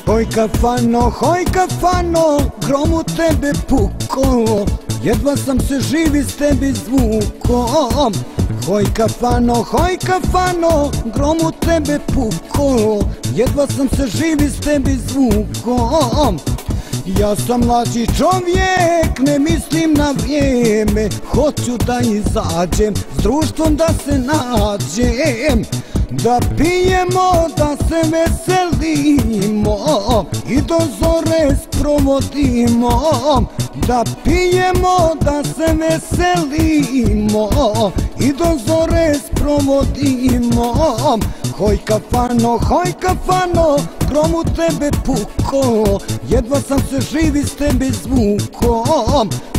Hoj kafano, grom u tebe puko, jedva sam se živi s tebi zvukom. Hoj kafano, grom u tebe puko, jedva sam se živi s tebi zvukom. Ja sam mlađi čovjek, ne mislim na vrijeme, hoću da izađem, s društvom da se nađem, da pijemo, da se veselimo i do zore sprovodimo. Da pijemo, da se veselimo i do zore sprovodimo. Hoj kafano, grom u tebe puko, jedva sam se živi s tebi zvukom.